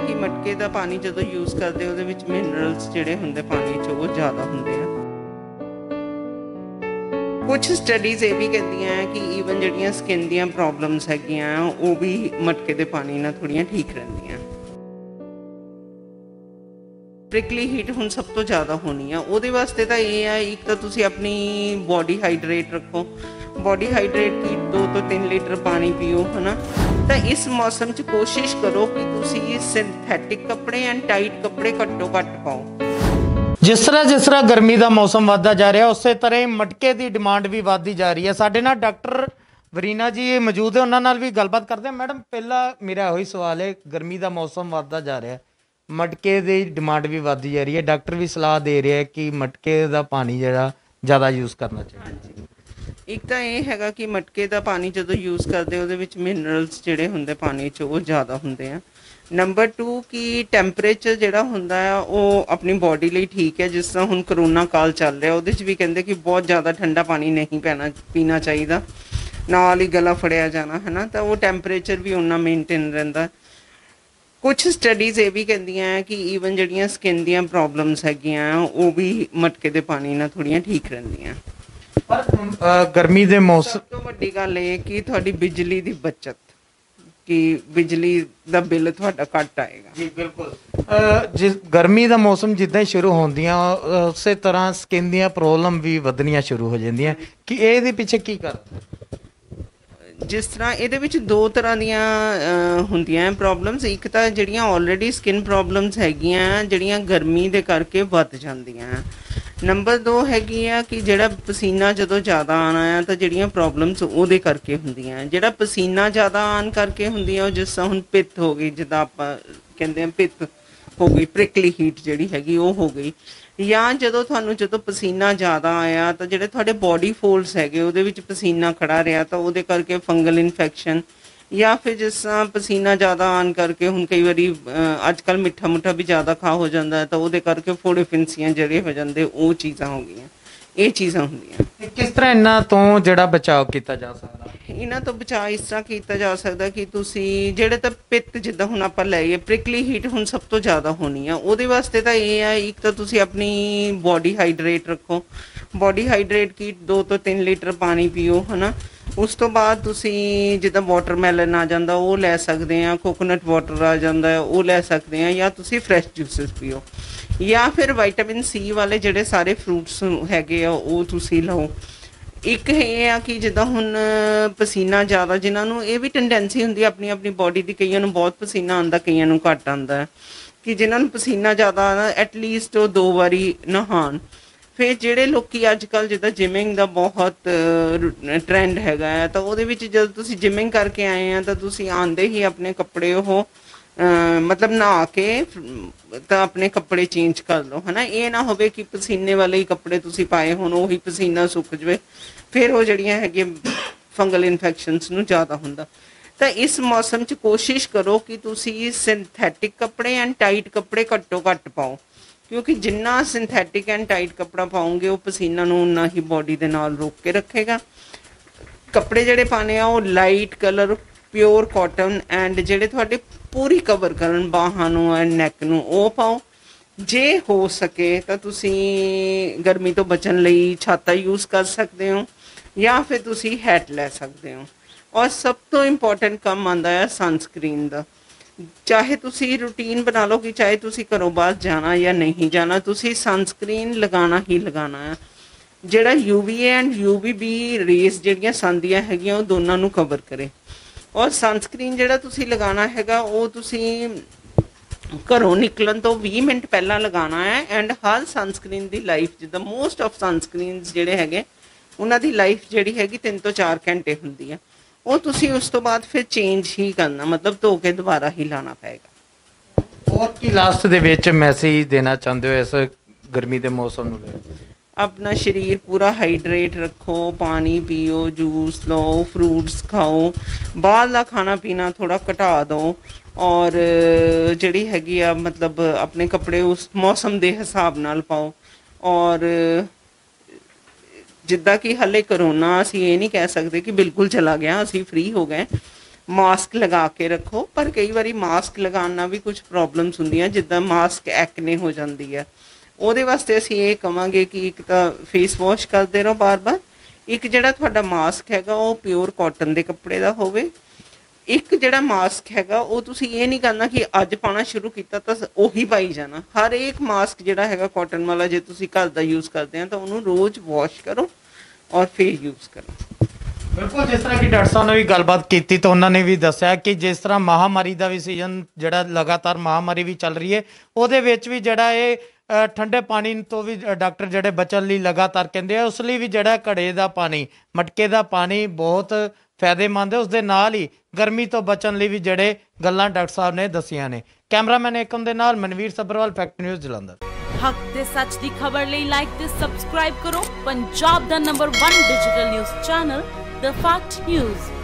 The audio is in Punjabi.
कि मटके का पानी जो यूज़ करते ਉਹਦੇ ਵਿੱਚ ਮਿਨਰਲਸ ਜਿਹੜੇ ਹੁੰਦੇ ਪਾਣੀ 'ਚ ਉਹ ਜ਼ਿਆਦਾ ਹੁੰਦੇ ਆ। ਕੁਛ ਸਟੱਡੀਜ਼ ਇਹ ਵੀ ਕਹਿੰਦੀਆਂ ਹੈ ਕਿ ਈਵਨ ਜਿਹੜੀਆਂ ਸਕਿਨ ਦੀਆਂ ਪ੍ਰੋਬਲਮਸ ਹੈਗੀਆਂ ਉਹ ਵੀ ਮਟਕੇ ਦੇ ਪਾਣੀ ਨਾਲ ਥੋੜ੍ਹੀਆਂ ਠੀਕ ਰਹਿੰਦੀਆਂ। ਪ੍ਰਿਕਲੀ ਹੀਟ ਹੁਣ ਸਭ ਤੋਂ ਜ਼ਿਆਦਾ ਹੋਣੀ ਆ, ਉਹਦੇ ਵਾਸਤੇ ਤਾਂ ਇਹ ਆ, ਇੱਕ ਤਾਂ ਤੁਸੀਂ ਆਪਣੀ ਬੋਡੀ ਹਾਈਡਰੇਟ ਰੱਖੋ। ਬੋਡੀ ਹਾਈਡਰੇਟ ਕੀ 2 ਤੋਂ 3 ਲੀਟਰ ਪਾਣੀ ਪੀਓ, ਹੈ ਨਾ। ਤਾਂ ਇਸ ਮੌਸਮ 'ਚ ਕੋਸ਼ਿਸ਼ ਕਰੋ ਕਿ ਤੁਸੀਂ ਸਿੰਥੈਟਿਕ ਕੱਪੜੇ ਐਂਡ ਟਾਈਟ ਕੱਪੜੇ ਘੱਟੋ ਘੱਟ ਪਾਓ। ਜਿਸ ਤਰ੍ਹਾਂ ਗਰਮੀ ਦਾ ਮੌਸਮ ਵੱਧਦਾ ਜਾ ਰਿਹਾ, ਉਸੇ ਤਰ੍ਹਾਂ ਹੀ ਮਟਕੇ ਦੀ ਡਿਮਾਂਡ ਵੀ ਵੱਧਦੀ ਜਾ ਰਹੀ ਹੈ। ਸਾਡੇ ਨਾਲ ਡਾਕਟਰ ਵਰੀਨਾ ਜੀ ਮੌਜੂਦ ਹੈ, ਉਹਨਾਂ ਨਾਲ ਵੀ ਗੱਲਬਾਤ ਕਰਦੇ ਹਾਂ। ਮੈਡਮ, ਪਹਿਲਾ ਮੇਰਾ ਉਹੀ ਸਵਾਲ ਹੈ, ਗਰਮੀ ਦਾ ਮੌਸਮ ਵੱਧਦਾ ਜਾ ਰਿਹਾ, ਮਟਕੇ ਦੀ ਡਿਮਾਂਡ ਵੀ ਵੱਧਦੀ ਜਾ ਰਹੀ ਹੈ, ਡਾਕਟਰ ਵੀ ਸਲਾਹ ਦੇ ਰਿਹਾ ਕਿ ਮਟਕੇ ਦਾ ਪਾਣੀ ਜਿਹੜਾ ਜ਼ਿਆਦਾ ਯੂਜ਼ ਕਰਨਾ ਚਾਹੀਦਾ। ਇੱਕ ਤਾਂ ਇਹ ਹੈਗਾ ਕਿ ਮਟਕੇ ਦਾ ਪਾਣੀ ਜਦੋਂ ਯੂਜ਼ ਕਰਦੇ ਉਹਦੇ ਵਿੱਚ ਮਿਨਰਲਸ ਜਿਹੜੇ ਹੁੰਦੇ ਪਾਣੀ 'ਚ ਉਹ ਜ਼ਿਆਦਾ ਹੁੰਦੇ ਆ। ਨੰਬਰ 2 ਕਿ ਟੈਂਪਰੇਚਰ ਜਿਹੜਾ ਹੁੰਦਾ ਆ ਉਹ ਆਪਣੀ ਬੋਡੀ ਲਈ ਠੀਕ ਹੈ। ਜਿਸ ਤਰ੍ਹਾਂ ਹੁਣ ਕਰੋਨਾ ਕਾਲ ਚੱਲ ਰਿਹਾ, ਉਹਦੇ 'ਚ ਵੀ ਕਹਿੰਦੇ ਕਿ ਬਹੁਤ ਜ਼ਿਆਦਾ ਠੰਡਾ ਪਾਣੀ ਨਹੀਂ ਪੀਣਾ ਚਾਹੀਦਾ, ਨਾਲ ਹੀ ਗਲਾ ਫੜਿਆ ਜਾਣਾ, ਹੈ ਨਾ। ਤਾਂ ਉਹ ਟੈਂਪਰੇਚਰ ਵੀ ਓਨਾ ਮੇਨਟੇਨ ਰਹਿੰਦਾ। ਕੁਛ ਸਟੱਡੀਜ਼ ਇਹ ਵੀ ਕਹਿੰਦੀਆਂ ਹੈ ਕਿ ਈਵਨ ਜਿਹੜੀਆਂ ਸਕਿਨ ਦੀਆਂ ਪ੍ਰੋਬਲਮਸ ਹੈਗੀਆਂ ਉਹ ਵੀ ਮਟਕੇ ਦੇ ਪਾਣੀ ਨਾਲ ਥੋੜ੍ਹੀਆਂ ਠੀਕ ਰਹਿੰਦੀਆਂ। ਪਰ ਗਰਮੀ ਦੇ ਮੌਸਮ ਸਭ ਤੋਂ ਵੱਡੀ ਗੱਲ ਇਹ ਕਿ ਤੁਹਾਡੀ ਬਿਜਲੀ ਦੀ ਬੱਚਤ, ਕਿ ਬਿਜਲੀ ਦਾ ਬਿੱਲ ਤੁਹਾਡਾ ਘੱਟ ਆਏਗਾ। ਜੀ ਬਿਲਕੁਲ। ਜਿਸ ਗਰਮੀ ਦਾ ਮੌਸਮ ਜਿੱਦਾਂ ਹੀ ਸ਼ੁਰੂ ਹੁੰਦੀਆਂ, ਉਸੇ ਤਰ੍ਹਾਂ ਸਕਿਨ ਦੀਆਂ ਪ੍ਰੋਬਲਮ ਵੀ ਵਧਣੀਆਂ ਸ਼ੁਰੂ ਹੋ ਜਾਂਦੀਆਂ, ਕਿ ਇਹਦੇ ਪਿੱਛੇ ਕੀ ਕਾਰਨ? ਜਿਸ ਤਰ੍ਹਾਂ ਇਹਦੇ ਵਿੱਚ 2 ਤਰ੍ਹਾਂ ਦੀਆਂ ਹੁੰਦੀਆਂ ਪ੍ਰੋਬਲਮਸ। ਇੱਕ ਤਾਂ ਜਿਹੜੀਆਂ ਆਲਰੇਡੀ ਸਕਿਨ ਪ੍ਰੋਬਲਮਸ ਹੈਗੀਆਂ, ਜਿਹੜੀਆਂ ਗਰਮੀ ਦੇ ਕਰਕੇ ਵੱਧ ਜਾਂਦੀਆਂ। ਨੰਬਰ 2 ਹੈਗੀ ਆ ਕਿ ਜਿਹੜਾ ਪਸੀਨਾ ਜਦੋਂ ਜ਼ਿਆਦਾ ਆਉਣਾ ਆ ਤਾਂ ਜਿਹੜੀਆਂ ਪ੍ਰੋਬਲਮਸ ਉਹਦੇ ਕਰਕੇ ਹੁੰਦੀਆਂ। ਜਿਹੜਾ ਪਸੀਨਾ ਜ਼ਿਆਦਾ ਆਉਣ ਕਰਕੇ ਹੁੰਦੀਆਂ, ਉਹ ਜਿਸ ਤਰ੍ਹਾਂ ਹੁਣ ਪਿੱਤ ਹੋ ਗਈ, ਜਿੱਦਾਂ ਆਪਾਂ ਕਹਿੰਦੇ ਹਾਂ ਪਿੱਤ ਹੋ ਗਈ, ਪ੍ਰਿਕਲੀ ਹੀਟ ਜਿਹੜੀ ਹੈਗੀ ਉਹ ਹੋ ਗਈ। ਜਾਂ ਜਦੋਂ ਪਸੀਨਾ ਜ਼ਿਆਦਾ ਆਇਆ ਤਾਂ ਜਿਹੜੇ ਤੁਹਾਡੇ ਬੋਡੀ ਫੋਲਡਸ ਹੈਗੇ ਉਹਦੇ ਵਿੱਚ ਪਸੀਨਾ ਖੜਾ ਰਿਹਾ ਤਾਂ ਉਹਦੇ ਕਰਕੇ ਫੰਗਲ ਇਨਫੈਕਸ਼ਨ, ਜਾਂ ਫਿਰ ਜਿਸ ਤਰ੍ਹਾਂ ਪਸੀਨਾ ਜ਼ਿਆਦਾ ਆਉਣ ਕਰਕੇ ਹੁਣ ਕਈ ਵਾਰੀ ਅੱਜ ਕੱਲ੍ਹ ਮਿੱਠਾ ਮੁੱਠਾ ਵੀ ਜ਼ਿਆਦਾ ਖਾ ਹੋ ਜਾਂਦਾ ਤਾਂ ਉਹਦੇ ਕਰਕੇ ਫੋੜੇ ਫਿੰਸੀਆਂ ਜਿਹੜੇ ਹੋ ਜਾਂਦੇ, ਉਹ ਚੀਜ਼ਾਂ ਹੋ ਗਈਆਂ। ਇਹ ਚੀਜ਼ਾਂ ਹੁੰਦੀਆਂ। ਕਿਸ ਤਰ੍ਹਾਂ ਇਹਨਾਂ ਤੋਂ ਜਿਹੜਾ ਬਚਾਅ ਕੀਤਾ ਜਾ ਸਕਦਾ? ਇਹਨਾਂ ਤੋਂ ਬਚਾਅ ਇਸ ਤਰ੍ਹਾਂ ਕੀਤਾ ਜਾ ਸਕਦਾ ਕਿ ਤੁਸੀਂ ਜਿਹੜੇ ਤਾਂ ਪਿੱਤ, ਜਿੱਦਾਂ ਹੁਣ ਆਪਾਂ ਲਈਏ ਪ੍ਰਿਕਲੀ ਹੀਟ ਹੁਣ ਸਭ ਤੋਂ ਜ਼ਿਆਦਾ ਹੋਣੀ ਆ, ਉਹਦੇ ਵਾਸਤੇ ਤਾਂ ਇਹ ਆ, ਇੱਕ ਤਾਂ ਤੁਸੀਂ ਆਪਣੀ ਬੋਡੀ ਹਾਈਡਰੇਟ ਰੱਖੋ। ਬੋਡੀ ਹਾਈਡਰੇਟ ਕੀ 2 ਤੋਂ 3 ਲੀਟਰ ਪਾਣੀ ਪੀਓ, ਹੈ ਨਾ। ਉਸ ਤੋਂ ਬਾਅਦ ਤੁਸੀਂ ਜਿੱਦਾਂ ਵਾਟਰਮੈਲਨ ਆ ਜਾਂਦਾ ਉਹ ਲੈ ਸਕਦੇ ਆ, ਕੋਕੋਨਟ ਵਾਟਰ ਆ ਜਾਂਦਾ ਉਹ ਲੈ ਸਕਦੇ ਆ, ਜਾਂ ਤੁਸੀਂ ਫਰੈਸ਼ ਜੂਸਿਸ ਪੀਓ, ਜਾਂ ਫਿਰ ਵਿਟਾਮਿਨ ਸੀ ਵਾਲੇ ਜਿਹੜੇ ਸਾਰੇ ਫਰੂਟਸ ਹੈਗੇ ਆ ਉਹ ਤੁਸੀਂ ਲਓ। ਇੱਕ ਇਹ ਆ ਕਿ ਜਿੱਦਾਂ ਹੁਣ ਪਸੀਨਾ ਜ਼ਿਆਦਾ, ਜਿਨ੍ਹਾਂ ਨੂੰ ਇਹ ਵੀ ਟੈਂਡੈਂਸੀ ਹੁੰਦੀ ਆਪਣੀ ਆਪਣੀ ਬੋਡੀ ਦੀ, ਕਈਆਂ ਨੂੰ ਬਹੁਤ ਪਸੀਨਾ ਆਉਂਦਾ, ਕਈਆਂ ਨੂੰ ਘੱਟ ਆਉਂਦਾ, ਕਿ ਜਿਨ੍ਹਾਂ ਨੂੰ ਪਸੀਨਾ ਜ਼ਿਆਦਾ ਆਉਂਦਾ ਐਟਲੀਸਟ ਉਹ 2 ਵਾਰੀ ਨਹਾਉਣ। ਫਿਰ ਜਿਹੜੇ ਲੋਕੀ ਅੱਜ ਕੱਲ੍ਹ ਜਿੱਦਾਂ ਜਿਮਿੰਗ ਦਾ ਬਹੁਤ ਟਰੈਂਡ ਹੈਗਾ ਹੈ, ਤਾਂ ਉਹਦੇ ਵਿੱਚ ਜਦੋਂ ਤੁਸੀਂ ਜਿਮਿੰਗ ਕਰਕੇ ਆਏ ਆ ਤਾਂ ਤੁਸੀਂ ਆਉਂਦੇ ਹੀ ਆਪਣੇ ਕੱਪੜੇ ਉਹ ਮਤਲਬ ਨਹਾ ਕੇ ਤਾਂ ਆਪਣੇ ਕੱਪੜੇ ਚੇਂਜ ਕਰ ਲਓ, ਹੈ ਨਾ। ਇਹ ਨਾ ਹੋਵੇ ਕਿ ਪਸੀਨੇ ਵਾਲੇ ਹੀ ਕੱਪੜੇ ਤੁਸੀਂ ਪਾਏ ਹੋਣ, ਉਹੀ ਪਸੀਨਾ ਸੁੱਕ ਜਾਵੇ, ਫਿਰ ਉਹ ਜਿਹੜੀਆਂ ਹੈਗੀਆਂ ਫੰਗਲ ਇਨਫੈਕਸ਼ਨਸ ਨੂੰ ਜ਼ਿਆਦਾ ਹੁੰਦਾ। ਤਾਂ ਇਸ ਮੌਸਮ 'ਚ ਕੋਸ਼ਿਸ਼ ਕਰੋ ਕਿ ਤੁਸੀਂ ਸਿੰਥੈਟਿਕ ਕੱਪੜੇ ਐਂਡ ਟਾਈਟ ਕੱਪੜੇ ਘੱਟੋ ਘੱਟ ਪਾਓ, ਕਿਉਂਕਿ ਜਿੰਨਾ ਸਿੰਥੈਟਿਕ ਐਂਡ ਟਾਈਟ ਕੱਪੜਾ ਪਾਓਗੇ ਉਹ ਪਸੀਨਾ ਨੂੰ ਉਨਾ ਹੀ ਬੋਡੀ ਦੇ ਨਾਲ ਰੋਕ ਕੇ ਰੱਖੇਗਾ। ਕੱਪੜੇ ਜਿਹੜੇ ਪਾਣੇ ਆ ਉਹ light colour, pure cotton, and ਜਿਹੜੇ ਤੁਹਾਡੇ ਪੂਰੀ ਕਵਰ ਕਰਨ ਬਾਹਾਂ ਨੂੰ ਐਂਡ ਨੈਕ ਨੂੰ, ਉਹ ਪਾਓ। ਜੇ ਹੋ ਸਕੇ ਤਾਂ ਤੁਸੀਂ ਗਰਮੀ ਤੋਂ ਬਚਣ ਲਈ ਛਾਤਾ ਯੂਜ਼ ਕਰ ਸਕਦੇ ਹੋ, ਜਾਂ ਫਿਰ ਤੁਸੀਂ ਹੈਟ ਲੈ ਸਕਦੇ ਹੋ। ਔਰ ਸਭ ਤੋਂ ਇੰਪੋਰਟੈਂਟ ਕੰਮ ਆਉਂਦਾ ਹੈ ਸਨਸਕ੍ਰੀਨ ਦਾ। ਚਾਹੇ ਤੁਸੀਂ ਰੂਟੀਨ ਬਣਾ ਲਓ ਕਿ ਚਾਹੇ ਤੁਸੀਂ ਘਰੋਂ ਬਾਹਰ ਜਾਣਾ ਜਾਂ ਨਹੀਂ ਜਾਣਾ, ਤੁਸੀਂ ਸਨਸਕ੍ਰੀਨ ਲਗਾਉਣਾ ਹੀ ਲਗਾਉਣਾ ਹੈ। ਜਿਹੜਾ UVA ਐਂਡ UVB ਰੇਜ਼ ਜਿਹੜੀਆਂ ਸੰਦੀਆਂ ਹੈਗੀਆਂ ਉਹ ਦੋਨਾਂ ਨੂੰ ਕਵਰ ਕਰੇ। ਔਰ ਸਨਸਕ੍ਰੀਨ ਜਿਹੜਾ ਤੁਸੀਂ ਲਗਾਉਣਾ ਹੈਗਾ ਉਹ ਤੁਸੀਂ ਘਰੋਂ ਨਿਕਲਣ ਤੋਂ 20 ਮਿੰਟ ਪਹਿਲਾਂ ਲਗਾਉਣਾ ਹੈ। ਐਂਡ ਹਰ ਸਨਸਕ੍ਰੀਨ ਦੀ ਲਾਈਫ, ਜਿੱਦਾਂ ਮੋਸਟ ਆਫ ਸਨਸਕ੍ਰੀਨਸ ਜਿਹੜੇ ਹੈਗੇ ਉਹਨਾਂ ਦੀ ਲਾਈਫ ਜਿਹੜੀ ਹੈਗੀ 3 ਤੋਂ 4 ਘੰਟੇ ਹੁੰਦੀ ਹੈ। ਉਹ ਤੁਸੀਂ ਉਸ ਤੋਂ ਬਾਅਦ ਫਿਰ ਚੇਂਜ ਹੀ ਕਰਨਾ, ਮਤਲਬ ਧੋ ਕੇ ਦੁਬਾਰਾ ਹੀ ਲਾਉਣਾ ਪਏਗਾ। ਹੋਰ ਕੀ ਲਾਸਟ ਦੇ ਵਿੱਚ ਮੈਸੇਜ ਦੇਣਾ ਚਾਹੁੰਦੇ ਹੋ ਇਸ ਗਰਮੀ ਦੇ ਮੌਸਮ ਨੂੰ ਲੈ ਕੇ? ਆਪਣਾ ਸਰੀਰ ਪੂਰਾ ਹਾਈਡਰੇਟ ਰੱਖੋ, ਪਾਣੀ ਪੀਓ, ਜੂਸ ਲਓ, ਫਰੂਟਸ ਖਾਓ, ਬਾਹਰ ਦਾ ਖਾਣਾ ਪੀਣਾ ਥੋੜ੍ਹਾ ਘਟਾ ਦਿਓ, ਔਰ ਜਿਹੜੀ ਹੈਗੀ ਆ ਮਤਲਬ ਆਪਣੇ ਕੱਪੜੇ ਉਸ ਮੌਸਮ ਦੇ ਹਿਸਾਬ ਨਾਲ ਪਾਓ। ਔਰ ਜਿੱਦਾਂ ਕਿ ਹਾਲੇ ਕਰੋਨਾ, ਅਸੀਂ ਇਹ ਨਹੀਂ ਕਹਿ ਸਕਦੇ ਕਿ ਬਿਲਕੁਲ ਚਲਾ ਗਿਆ, ਅਸੀਂ ਫ੍ਰੀ ਹੋ ਗਏ, ਮਾਸਕ ਲਗਾ ਕੇ ਰੱਖੋ। ਪਰ ਕਈ ਵਾਰੀ ਮਾਸਕ ਲਗਾਉਣ ਨਾਲ ਵੀ ਕੁਝ ਪ੍ਰੋਬਲਮਸ ਹੁੰਦੀਆਂ, ਜਿੱਦਾਂ ਮਾਸਕ ਐਕਨੇ ਹੋ ਜਾਂਦੀ ਹੈ। ਉਹਦੇ ਵਾਸਤੇ ਅਸੀਂ ਇਹ ਕਵਾਂਗੇ ਕਿ ਇੱਕ ਤਾਂ ਫੇਸ ਵਾਸ਼ ਕਰਦੇ ਰਹੋ ਬਾਰ-ਬਾਰ, ਇੱਕ ਜਿਹੜਾ ਤੁਹਾਡਾ ਮਾਸਕ ਹੈਗਾ ਉਹ ਪਿਓਰ ਕਾਟਨ ਦੇ ਕੱਪੜੇ ਦਾ ਹੋਵੇ। ਇੱਕ ਜਿਹੜਾ ਮਾਸਕ ਹੈਗਾ ਉਹ ਤੁਸੀਂ ਇਹ ਨਹੀਂ ਕਰਨਾ ਕਿ ਅੱਜ ਪਾਉਣਾ ਸ਼ੁਰੂ ਕੀਤਾ ਤਾਂ ਉਹੀ ਪਾਈ ਜਾਣਾ। ਹਰ ਇੱਕ ਮਾਸਕ ਜਿਹੜਾ ਹੈਗਾ ਕਾਟਨ ਵਾਲਾ, ਜੇ ਤੁਸੀਂ ਘਰ ਦਾ ਯੂਜ਼ ਕਰਦੇ ਆ ਤਾਂ ਉਹਨੂੰ ਰੋਜ਼ ਵਾਸ਼ ਕਰੋ ਔਰ ਫਿਰ ਯੂਜ਼ ਕਰੋ। ਬਿਲਕੁਲ, ਜਿਸ ਤਰ੍ਹਾਂ ਕਿ ਡਾਕਟਰ ਸਾਹਿਬ ਨੇ ਵੀ ਗੱਲਬਾਤ ਕੀਤੀ ਤਾਂ ਉਹਨਾਂ ਨੇ ਵੀ ਦੱਸਿਆ ਕਿ ਜਿਸ ਤਰ੍ਹਾਂ ਮਹਾਮਾਰੀ ਦਾ ਵੀ ਸੀਜ਼ਨ ਜਿਹੜਾ ਲਗਾਤਾਰ ਮਹਾਮਾਰੀ ਵੀ ਚੱਲ ਰਹੀ ਹੈ, ਉਹਦੇ ਵਿੱਚ ਵੀ ਜਿਹੜਾ ਇਹ ਠੰਡੇ ਪਾਣੀ ਤੋਂ ਵੀ ਡਾਕਟਰ ਜਿਹੜੇ ਬਚਣ ਲਈ ਲਗਾਤਾਰ ਕਹਿੰਦੇ ਆ, ਉਸ ਲਈ ਵੀ ਜਿਹੜਾ ਘੜੇ ਦਾ ਪਾਣੀ, ਮਟਕੇ ਦਾ ਪਾਣੀ ਬਹੁਤ ਫਾਇਦੇਮੰਦ ਹੈ। ਉਸ ਦੇ ਨਾਲ ਹੀ ਗਰਮੀ ਤੋਂ ਬਚਣ ਲਈ ਵੀ ਜਿਹੜੇ ਗੱਲਾਂ ਡਾਕਟਰ ਸਾਹਿਬ ਨੇ ਦੱਸੀਆਂ ਨੇ। ਕੈਮਰਾਮੈਨ ਏਕਮ ਦੇ ਨਾਲ ਮਨਵੀਰ ਸੱਭਰਵਾਲ, ਫੈਕਟ ਨਿਊਜ਼ ਜਲੰਧਰ। ਹੱਕ ਤੇ ਸੱਚ ਦੀ ਖਬਰ ਲਈ ਲਾਈਕ ਤੇ ਸਬਸਕ੍ਰਾਈਬ ਕਰੋ ਪੰਜਾਬ ਦਾ number 1 digital news channel The Fact news.